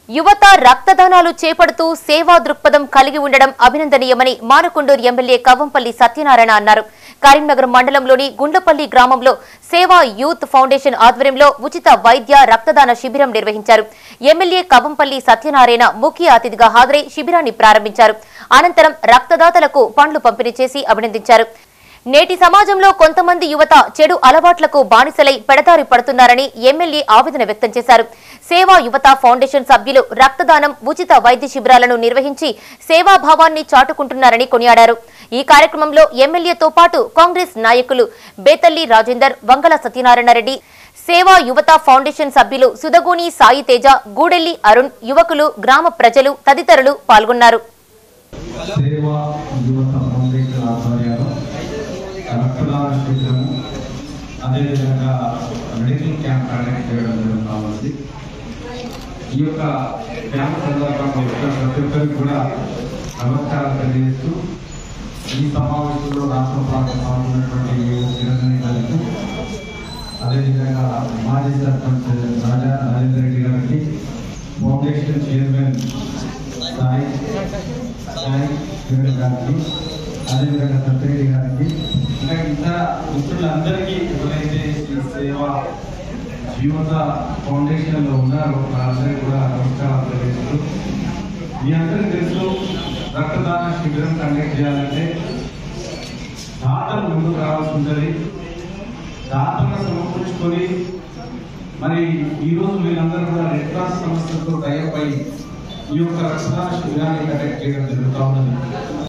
యువత రక్తదానాలు చేపడుతూ సేవా దృక్పథం కలిగి ఉండడం అభినందనీయమని మానకొండూరు ఎమ్మెల్యే కవ్వంపల్లి సత్యనారాయణ అన్నారు. కరీంనగర్ మండలంలోని గుండ్లపల్లి గ్రామంలో సేవా యూత్ ఫౌండేషన్ ఆధ్వర్యంలో ఉచిత వైద్య రక్తదాన శిబిరం నిర్వహించారు. ఎమ్మెల్యే కవ్వంపల్లి సత్యనారాయణ ముఖ్య అతిథిగా హాజరై శిబిరాన్ని ప్రారంభించారు. అనంతరం రక్తదాతలకు పండ్లు పంపిణీ చేసి అభినందించారు. నేటి సమాజంలో కొంతమంది యువత చెడు అలవాట్లకు బానిసలై పెడదారి పడుతున్నారని ఎమ్మెల్యే ఆవేదన వ్యక్తం చేశారు. సేవా యువత ఫౌండేషన్ సభ్యులు రక్తదానం, ఉచిత వైద్య శిబిరాలను నిర్వహించి సేవాభావాన్ని చాటుకుంటున్నారని కొనియాడారు. ఈ కార్యక్రమంలో ఎమ్మెల్యేతో పాటు కాంగ్రెస్ నాయకులు బేతల్లి రాజేందర్, వంగల సత్యనారాయణ రెడ్డి, సేవా యువత ఫౌండేషన్ సభ్యులు సుదగోని సాయి తేజ, గూడెల్లి అరుణ్, యువకులు, గ్రామ ప్రజలు తదితరులు పాల్గొన్నారు. రక్తదాన శిబిరము అదేవిధంగా మెడికల్ క్యాంప్ కండక్ట్ చేయడం జరుగుతుంది. ఈ యొక్క క్యాంప్ సందర్భంగా ప్రతి ఒక్కరికి కూడా నమస్కారాలు తెలియజేస్తూ ఈ సమావేశంలో రాష్ట్ర ప్రభుత్వం పాల్గొన్నటువంటి చిరంజీవి గారికి, అదేవిధంగా మాజీ సర్పంచ్ రాజా రాజేందర్ రెడ్డి గారికి, ఫౌండేషన్ చైర్మన్ సాయి గారికి, అదేవిధంగా సత్యరెడ్డి గారికి, ఇంకా ఇతర మిత్రులందరికీ ఎవరైతే ఈ సేవా యువత ఫౌండేషన్ లో ఉన్నారో వాళ్ళందరికీ కూడా నమస్కారాలు తెలియజేస్తూ, మీ అందరికీ తెలుసు రక్తదాన శిబిరం కండక్ట్ చేయాలంటే దాతలు ముందుకు రావాల్సి ఉంటుంది. దాతలను సమకూర్చుకొని మరి ఈరోజు వీళ్ళందరూ కూడా రెడ్ క్రాస్ సంస్థతో టైఅప్ అయి ఈ యొక్క రక్తదాన శిబిరాన్ని కండక్ట్ చేయడం జరుగుతూ ఉన్నది.